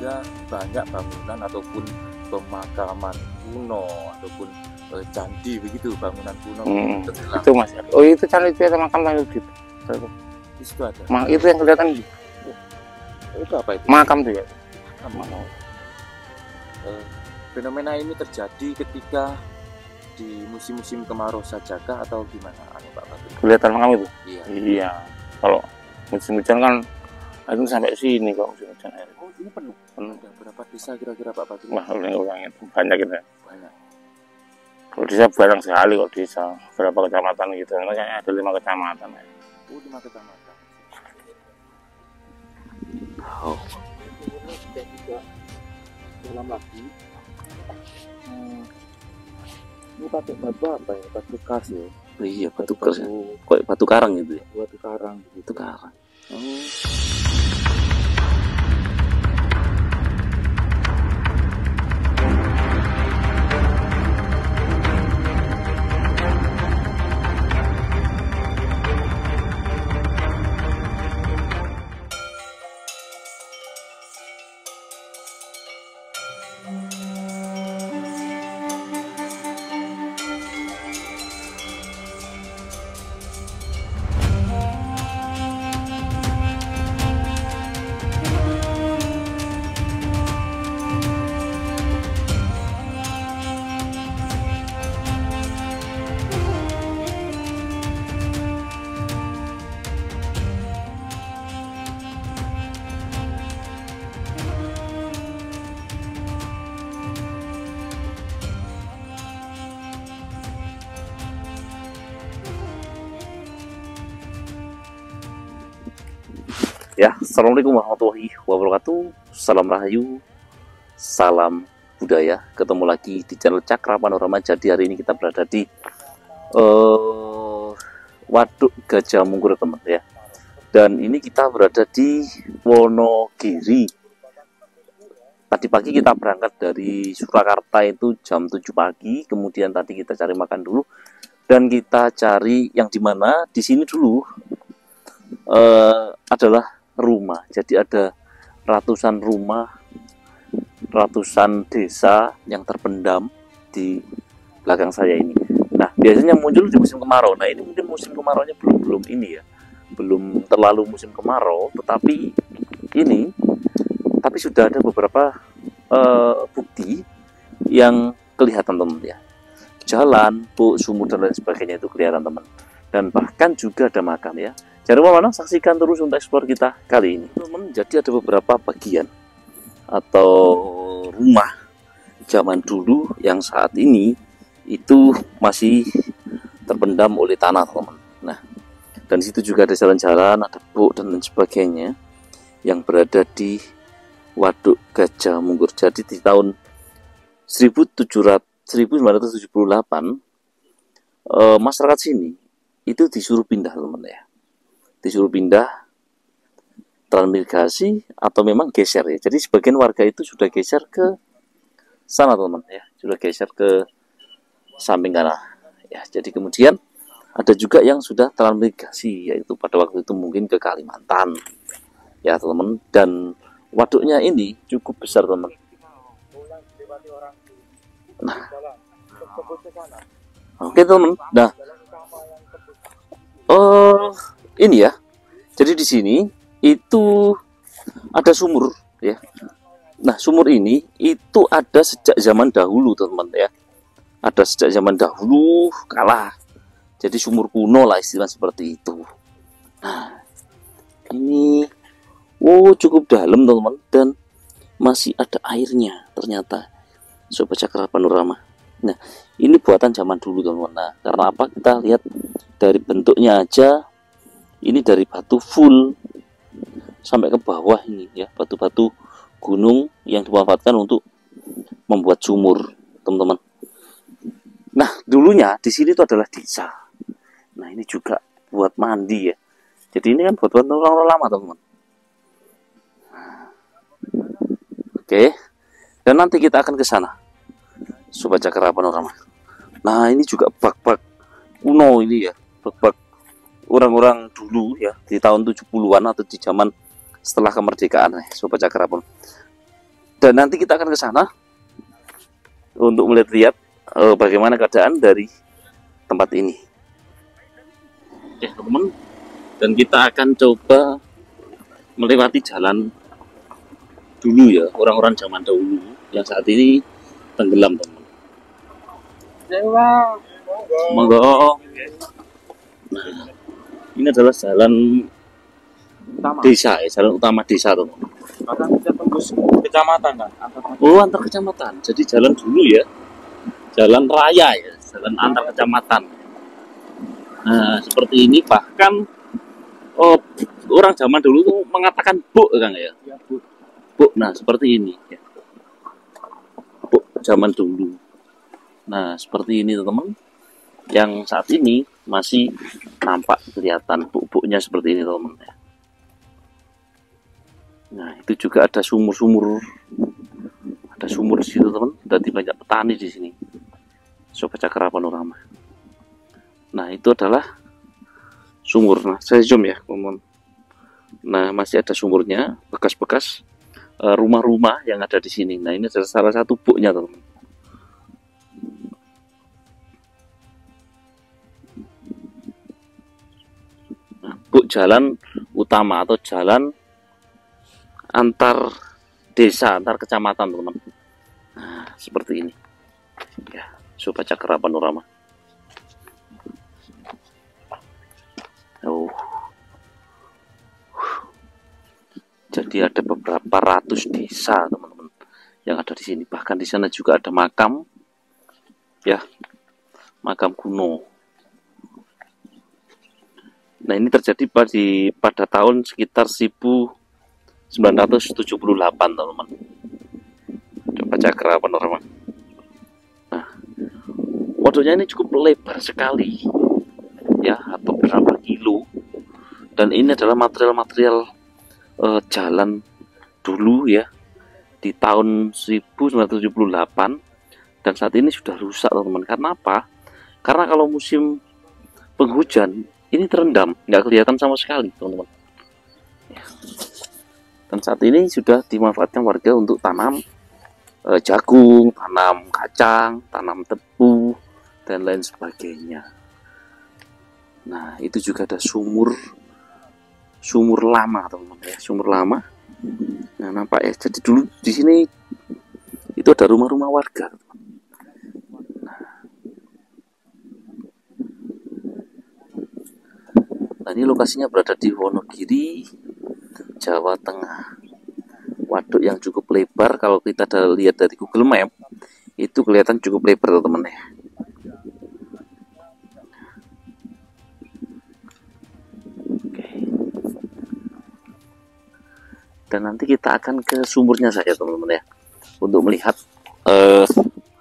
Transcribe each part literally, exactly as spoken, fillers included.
ada banyak bangunan ataupun pemakaman kuno ataupun eh, candi begitu, bangunan kuno Hmm, tenggelam. itu mas. Oh itu candi itu ada makam lagi gitu. Di situ ada. Ma, itu yang kelihatan gitu. Itu apa itu? Makam tuh ya. Makam. Eh, fenomena ini terjadi ketika di musim-musim kemarau sajakah atau gimana, anu Pak Batu? Kelihatan makam itu. Iya. Iya. Kalau musim hujan kan itu sampai sini kalau musim hujan air. Oh ini penuh. Penuh. Ada berapa desa kira-kira Pak Batu? Wah, orang itu banyak gitu. Banyak. Kalau desa barang sekali kalau desa berapa kecamatan gitu. Kayaknya ada lima kecamatan. Ya. Oh lima kecamatan. Oh. Ini sudah juga dalam lagi. Hmm. Ini pakai batu apa ya? Batu kars ya? Oh, iya batu kars, kok batu karang gitu ya? Batu karang gitu. Batu karang. Oh. Ya, assalamualaikum warahmatullahi wabarakatuh. Salam Rahayu, salam budaya. Ketemu lagi di channel Cakra Panorama. Jadi hari ini kita berada di uh, Waduk Gajah Mungkur teman ya. Dan ini kita berada di Wonogiri. Tadi pagi kita berangkat dari Surakarta itu jam tujuh pagi. Kemudian tadi kita cari makan dulu dan kita cari yang dimana di sini dulu uh, adalah rumah. Jadi ada ratusan rumah, ratusan desa yang terpendam di belakang saya ini. Nah, biasanya muncul di musim kemarau. Nah, ini mungkin musim kemaraunya belum belum ini ya, belum terlalu musim kemarau, tetapi ini, tapi sudah ada beberapa uh, bukti yang kelihatan teman ya. Jalan, bu, sumur dan lain sebagainya itu kelihatan teman. Dan bahkan juga ada makam ya. Jangan lupa mana saksikan terus untuk eksplor kita kali ini. Teman, jadi ada beberapa bagian atau rumah zaman dulu yang saat ini itu masih terpendam oleh tanah teman. Nah, dan situ juga ada jalan-jalan, ada buk dan lain sebagainya yang berada di Waduk Gajah Mungkur. Jadi di tahun seribu sembilan ratus tujuh puluh delapan eh, masyarakat sini itu disuruh pindah teman ya. Disuruh pindah transmigrasi atau memang geser ya. Jadi sebagian warga itu sudah geser ke sana teman ya, sudah geser ke samping kanan ya. Jadi kemudian ada juga yang sudah transmigrasi, yaitu pada waktu itu mungkin ke Kalimantan ya teman. Dan waduknya ini cukup besar teman. Nah, oke teman. Nah, oh ini ya. Jadi di sini itu ada sumur ya. Nah, sumur ini itu ada sejak zaman dahulu teman ya. Ada sejak zaman dahulu kalah. Jadi sumur kuno lah istilah seperti itu. Nah, ini oh cukup dalam teman dan masih ada airnya ternyata. Sobat Cakra Panorama. Nah, ini buatan zaman dulu teman. Nah, karena apa? Kita lihat dari bentuknya aja. Ini dari batu full sampai ke bawah ini ya, batu-batu gunung yang dimanfaatkan untuk membuat sumur, teman-teman. Nah, dulunya di sini itu adalah desa. Nah, ini juga buat mandi ya. Jadi ini kan buat buat orang-orang lama, teman-teman. Oke. Dan nanti kita akan ke sana. Sobat Cakra Panorama. Nah, ini juga bak-bak kuno ini ya, bak-bak orang-orang dulu ya di tahun tujuh puluhan atau di zaman setelah kemerdekaan ya, Sobat Cakra Panorama. Dan nanti kita akan ke sana untuk melihat-lihat uh, bagaimana keadaan dari tempat ini. Oke teman-teman, dan kita akan coba melewati jalan dulu ya, orang-orang zaman dahulu yang saat ini tenggelam teman. Monggo. Nah, ini adalah jalan Utama. desa ya, jalan utama desa teman. Bahkan bisa tembus kecamatan kan? Antar Oh, antar kecamatan. Jadi jalan dulu ya, jalan raya ya, jalan antar kecamatan. Nah, seperti ini bahkan oh, orang zaman dulu tuh mengatakan buk kan ya. ya, Bu. Buk. Nah, seperti ini ya. Buk zaman dulu. Nah, seperti ini teman-teman. Yang saat ini masih nampak kelihatan buk-buknya seperti ini teman-teman. Nah, itu juga ada sumur-sumur. Ada sumur di situ teman. Berarti banyak petani di sini. Sobat Cakra Panorama. Nah, itu adalah sumur. Nah, saya zoom ya teman-teman. Nah, masih ada sumurnya, bekas-bekas rumah-rumah yang ada di sini. Nah, ini adalah salah satu buknya teman-teman. Buk jalan utama atau jalan antar desa, antar kecamatan teman-teman. Nah, seperti ini ya, Sobat Cakra Panorama. Oh. Jadi ada beberapa ratus desa teman-teman yang ada di sini. Bahkan di sana juga ada makam ya, makam kuno. Nah, ini terjadi pada, pada tahun sekitar seribu sembilan ratus tujuh puluh delapan teman-teman. Coba Cakra Panorama. Nah, waduknya ini cukup lebar sekali ya, beberapa kilo. Dan ini adalah material-material uh, jalan dulu ya, di tahun seribu sembilan ratus tujuh puluh delapan. Dan saat ini sudah rusak teman-teman. Karena apa? Karena kalau musim penghujan ini terendam, nggak kelihatan sama sekali teman-teman. Dan saat ini sudah dimanfaatkan warga untuk tanam eh, jagung, tanam kacang, tanam tebu, dan lain sebagainya. Nah, itu juga ada sumur, sumur lama teman-teman ya, sumur lama. Nah, nampak ya. Jadi dulu di sini itu ada rumah-rumah warga. Nah, ini lokasinya berada di Wonogiri, Jawa Tengah. Waduk yang cukup lebar, kalau kita lihat dari Google Map, itu kelihatan cukup lebar teman-teman ya. Oke. Dan nanti kita akan ke sumurnya saja teman-teman ya, untuk melihat. Uh,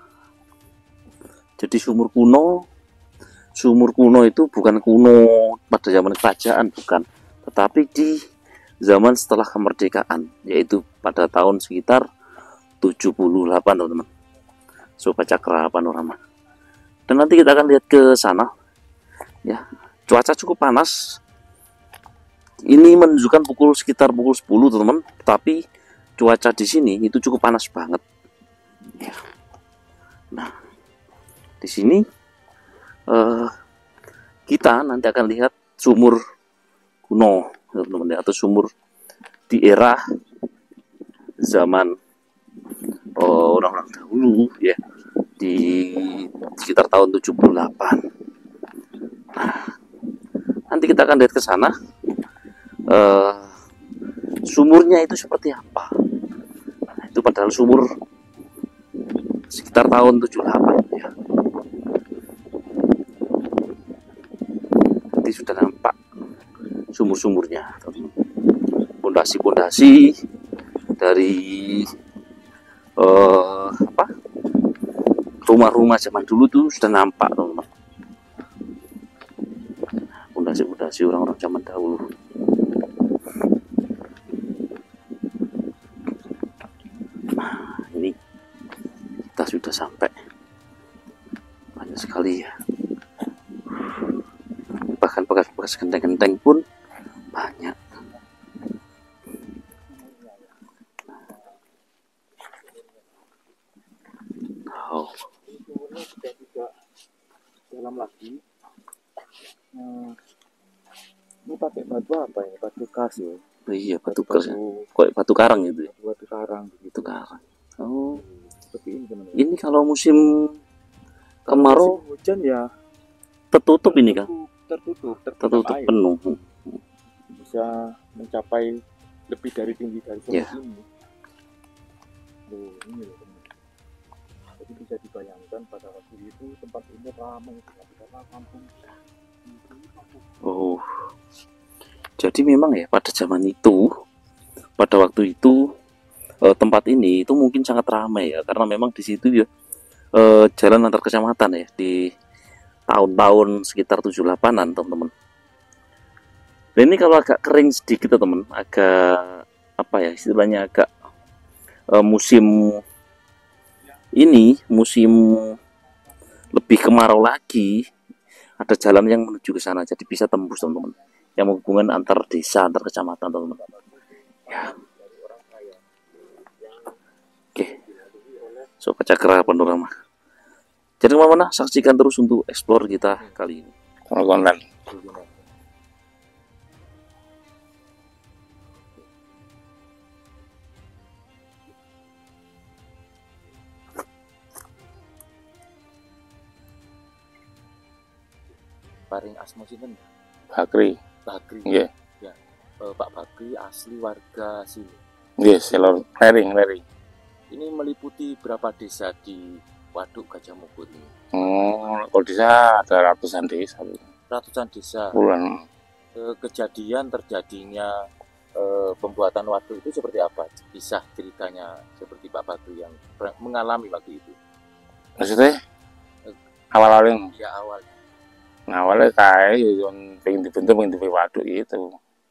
jadi sumur kuno. Sumur kuno itu bukan kuno pada zaman kerajaan, bukan, tetapi di zaman setelah kemerdekaan, yaitu pada tahun sekitar tujuh puluh delapan teman-teman, Sobat Cakra Panorama. Dan nanti kita akan lihat ke sana ya. Cuaca cukup panas. Ini menunjukkan pukul sekitar pukul sepuluh teman-teman, tapi cuaca di sini itu cukup panas banget ya. Nah, di sini Uh, kita nanti akan lihat sumur kuno teman-teman, atau sumur di era zaman uh, orang-orang dahulu ya, di sekitar tahun tujuh puluh delapan. Nah, nanti kita akan lihat ke sana. Uh, sumurnya itu seperti apa. Nah, itu padahal sumur sekitar tahun tujuh puluh delapan ya. Sudah nampak sumur-sumurnya, pondasi-pondasi dari uh, apa rumah-rumah zaman dulu tuh sudah nampak teman-teman. Pondasi-pondasi orang-orang zaman dahulu. Nah, ini kita sudah sampai, banyak sekali ya. Bahkan bekas-bekas genteng-genteng pun banyak. pakai batu apa ya? Batu kas ya. Oh, iya, batu Batu, kas. Kok batu karang gitu ya? batu karang Batu gitu. karang. Oh, Seperti ini teman-teman. ini kalau musim Kalau kemarau musim hujan ya tertutup ini kan? tertutup, tertutup, Tertutup air. penuh. Bisa mencapai lebih dari tinggi dari sumur Ya. ini. Oh, ini loh teman. Jadi bisa dibayangkan pada waktu itu tempat ini ramai karena kampung. Oh, jadi memang ya pada zaman itu, pada waktu itu eh, tempat ini itu mungkin sangat ramai ya, karena memang di situ ya eh, jalan antar kecamatan ya di tahun-tahun sekitar tujuh puluh delapan-an teman-teman. Dan ini kalau agak kering sedikit ya teman, agak apa ya istilahnya agak eh, musim ini musim lebih kemarau lagi, ada jalan yang menuju ke sana, jadi bisa tembus teman-teman, yang menghubungkan antar desa, antar kecamatan teman-teman. Ya. Oke, Sobat Cakra Panorama. Jadi kemana-mana, saksikan terus untuk explore kita kali ini. Kalau konten. Paring asma sinten? Bakri. Bakri. Nggih. Ya. Eh, Pak Bakri asli warga sini. Nggih, selor lereng, lereng. Ini meliputi berapa desa di Waduk Gajah Mungkur ini? Oh, kalau desa ada ratusan desa. Ratusan desa. Bulan. Eh, kejadian terjadinya eh, pembuatan waduk itu seperti apa? Kisah ceritanya seperti Pak Bakri yang per- mengalami waktu itu. Maksudnya awal-awalnya, Ya awalnya. nah awalnya kayak yang pengen dibentuk, pengen dibentuk waduk gitu.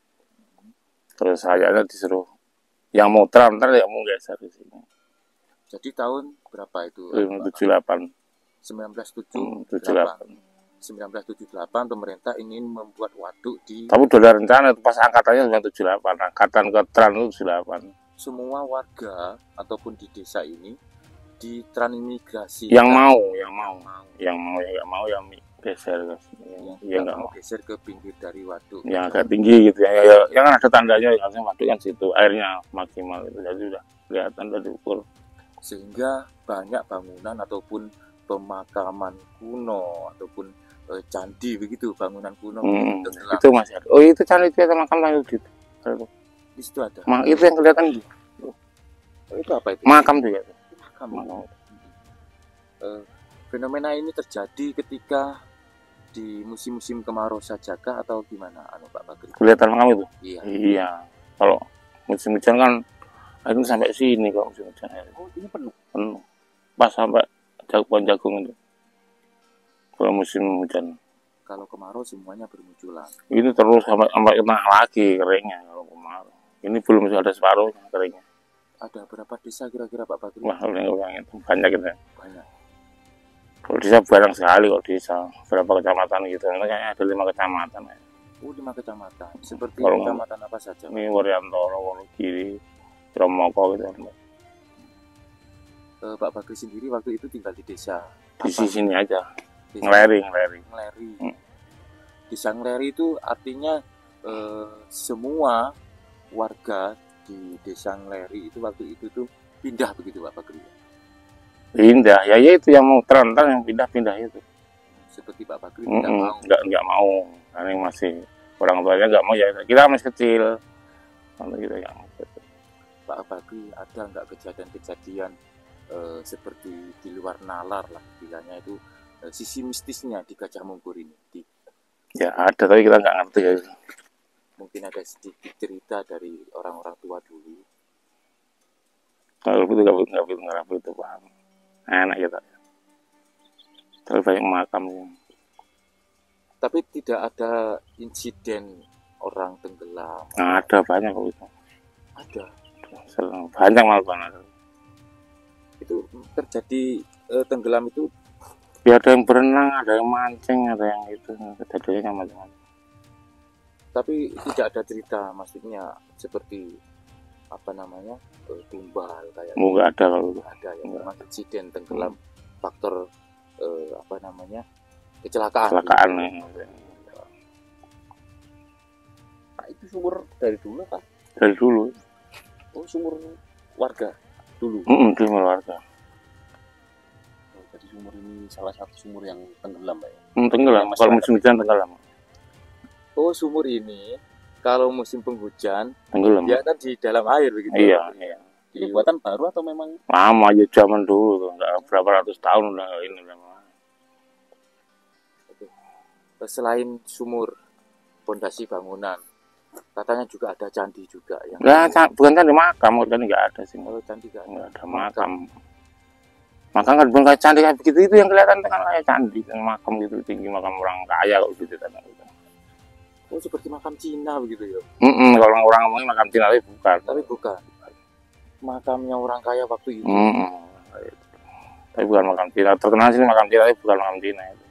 Terus saya disuruh yang mau terang, ntar yang mau geser di sini. Jadi tahun berapa itu? tujuh puluh delapan. sembilan belas tujuh Hmm, puluh tujuh puluh delapan. sembilan belas tujuh puluh delapan pemerintah ingin membuat waduk di Tapi udah ada rencana itu pas angkatannya sembilan tujuh puluh delapan. Angkatan ke Tran itu tujuh puluh delapan. semua warga ataupun di desa ini di transmigrasi. Yang mau, yang mau, mau. yang mau, yang nggak mau, yang geser ke sini. Yang Yang nggak mau mau. geser ke pinggir dari waduk. Yang agak tinggi gitu ya, ya, ya, yang ada tandanya harusnya waduk kan situ, airnya maksimal itu, jadi udah kelihatan udah diukur. Sehingga banyak bangunan ataupun pemakaman kuno ataupun eh, candi begitu, bangunan kuno Hmm, tenggelam. itu masih ada. Oh itu candi itu ada makam lagi gitu. Di situ ada. Ma, itu yang kelihatan itu. Oh, itu apa itu? Makam juga itu. Makam. Makam. Eh, fenomena ini terjadi ketika di musim-musim kemarau sajakah atau gimana, anu Pak Bakri? Kelihatan makam itu. Iya. Iya. Kalau musim hujan kan itu sampai sini kalau musim hujan. Oh ini penuh. Penuh. Pas sampai jagung jagung itu. Kalau musim hujan. Kalau kemarau semuanya bermunculan. Ini terus sampai sampai tengah lagi keringnya kalau kemarau. Ini belum ada separuhnya keringnya. Ada berapa desa kira-kira Pak Bakri? Wah, udah itu banyak gitu. Banyak. Kalau desa barang sekali kok desa. Berapa kecamatan gitu. Kayaknya ada lima kecamatan. Ya. Oh lima kecamatan. Seperti Kalau kecamatan apa saja? Ini Wuryantoro, Wonogiri, Tromoko gitu. Eh, Pak Bakri sendiri waktu itu tinggal di desa. Di apa? sini aja. Desa Ngeleri, ngeleri. Ngleri. Hmm. Desa Ngleri itu artinya eh, semua warga di desa Ngleri itu waktu itu tuh pindah begitu Pak Bakri. Pindah, ya, ya itu yang mau terantar yang pindah-pindah itu. Seperti Pak Bakri Mm tidak mau. Nggak, nggak mau, karena masih orang tuanya nggak mau ya. Kita masih kecil, kalau kita nggak mau. Pak Bakri ada nggak kejadian-kejadian eh, seperti di luar nalar lah, bilangnya itu eh, sisi mistisnya di Gajah Mungkur ini? Di, Ya ada, tapi kita nggak ngerti ya. mungkin ada sedikit cerita dari orang-orang tua dulu. Kalau itu nggak nggak begitu nggak begitu paham. Enak kita. Terlalu banyak makam ya. Tapi tidak ada insiden orang tenggelam. Nah, ada banyak kok itu. Ada. Sering. Banyak malah banget. Itu terjadi eh, tenggelam itu Ya ada yang berenang, ada yang mancing, ada yang itu. Kejadiannya macam-macam. tapi tidak ada cerita, maksudnya seperti apa namanya eh, tumbal kayak Mau nggak ada kalau itu. ada ya, Enggak. memang insiden tenggelam faktor eh, apa namanya kecelakaan. Kecelakaan gitu. nih. Pak, itu sumur dari dulu Pak? Dari dulu. Oh, sumur warga dulu. Mm -mm, sumur warga. Oh, jadi sumur ini salah satu sumur yang tenggelam Pak ya? Mm, tenggelam, Yang kalau masyarakat- musim hujan tenggelam. Oh, sumur ini kalau musim penghujan Tenggelam. dia kan di dalam air begitu. Iya, iya. Ini buatan baru atau memang Lama aja zaman dulu tuh, enggak berapa ratus tahun udah ini udah. Selain sumur, pondasi bangunan, katanya juga ada candi juga yang Nah, ca- bukan candi makam, kan enggak ada sih. kalau candi kan Enggak ada makam. Makam kan bukan kayak candi kayak begitu, itu yang kelihatan kan kayak candi, yang makam gitu tinggi, makam orang kaya kok gitu kan. oh seperti makam Cina begitu ya. Mm kalau orang ngomongin makam Cina tapi bukan. Tapi bukan makamnya orang kaya waktu itu. Mm Tapi bukan makam Cina. Terkenal sih makam Cina tapi bukan makam Cina itu.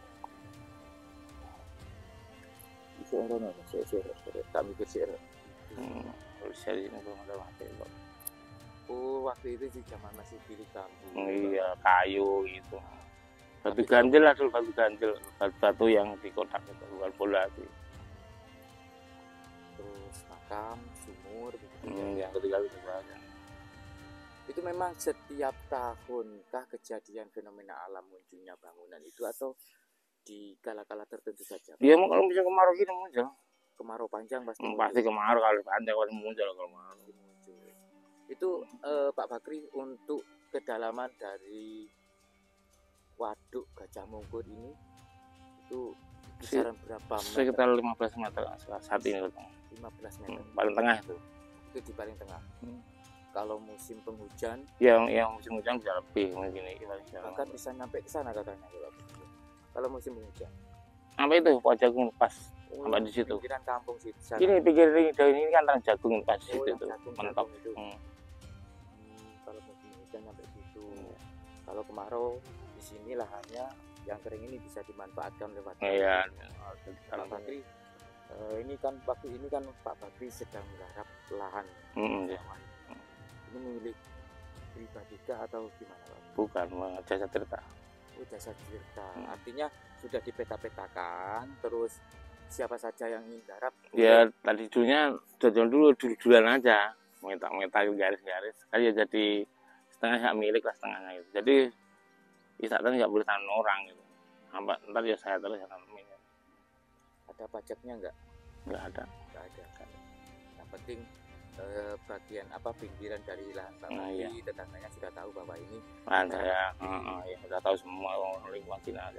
Sore no, sore sore sore. Tak mikir sih. Hmm. Kalau di sini belum ada mati kok. Oh waktu itu di zaman masih pilih kampung. Iya, kayu gitu. Batu ganjel lah dulu, batu ganjel, batu-batu yang di kotak itu bukan bola sih. Terus makam, sumur, begitu. Hmm, yang ketiga itu saja. Itu memang setiap tahun kah kejadian fenomena alam munculnya bangunan itu atau di kala-kala tertentu saja? Dia mau kalau bisa kemarau gini muncul. Kemarau panjang pasti. Hmm, pasti kemarau kalau panjang pasti muncul kalau kemarau. muncul. Itu eh, Pak Bakri untuk kedalaman dari waduk Gajah Mungkur ini itu kisaran berapa meter? Sekitar lima belas meter saat ini. lima belas meter. Hmm, paling tengah itu. Itu di paling tengah. Hmm. Kalau musim penghujan Yang yang musim hujan bisa lebih mungkin ini. bahkan bisa nyampe ke sana katanya kalau kalau musim penghujan. Apa itu Pak Jagung pas sampai di situ. Pinggiran kampung situ. sana. Ini pikir ini kan tanah jagung pas di Oh, situ yang tuh. jagung- Mentok. jagung itu. Hmm. Hmm, kalau musim hujan nyampe situ. Iya. Kalau kemarau di sini lahannya yang kering ini bisa dimanfaatkan lewat. Iya. Pak Bakri, eh, ini kan waktu ini kan Pak Bakri sedang menggarap lahan. Hmm, iya. sawah. Ini milik pribadi kah atau gimana Pak? Bukan jasa cerita. Oh, jasa tirta. Hmm. Artinya sudah dipeta-petakan, terus siapa saja yang ingin garap. Ya tadi dulunya jalan dulu dulu-duluan aja, minta-minta garis-garis. Kali ya jadi setengah hak milik lah setengahnya gitu. Jadi wisata nggak boleh tanam orang gitu. Sampai ntar ya saya terus yang tanamin. Ada pajaknya enggak? Nggak ada. Enggak ada kan. Yang penting eh, bagian apa pinggiran dari lahan Pak Nah, Bakri, iya. tetangganya sudah tahu bahwa ini Lahan saya, uh, ya udah tahu semua orang lingkungan Cina aja.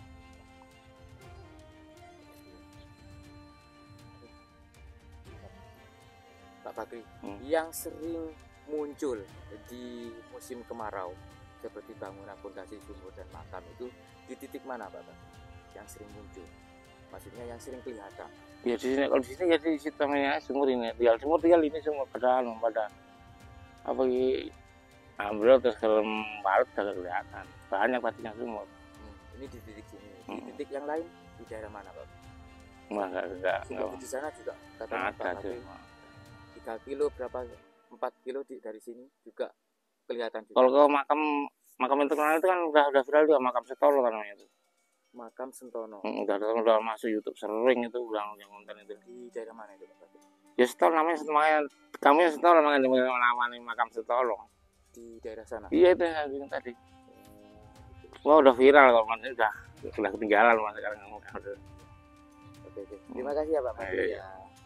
Pak Bakri Hmm. yang sering muncul di musim kemarau seperti bangunan pondasi sumur dan makam itu di titik mana Pak Bakri? Yang sering muncul, maksudnya yang sering kelihatan. Ya di sini kalau di sini ya di situ namanya sumur ini, tinggal sumur tinggal ini semua pada anu pada apa ini ambil terus kalau barat sudah kelihatan banyak pastinya sumur. Hmm, ini di titik sini, di Hmm. titik yang lain di daerah mana Pak? Wah nggak nggak Sudah nggak di sana juga katanya Pak ada Bakri tuh. tiga kilo berapa empat kilo di, dari sini juga kelihatan juga. Kalau ke makam makam yang terkenal itu kan udah udah viral juga makam Setolo kan namanya itu. Makam Sentono Hmm, udah udah, udah masuk YouTube sering itu ulang yang konten itu. di daerah mana itu Pak Bakri? Ya Setolo namanya namanya kamu yang Setolo namanya namanya makam Setolo. Di daerah sana. Iya itu yang saya bilang tadi. Hmm, Wah udah viral kalau mana udah sudah ketinggalan mas sekarang. Oke, oke. Terima kasih ya Pak Bakri Iya, iya. ya.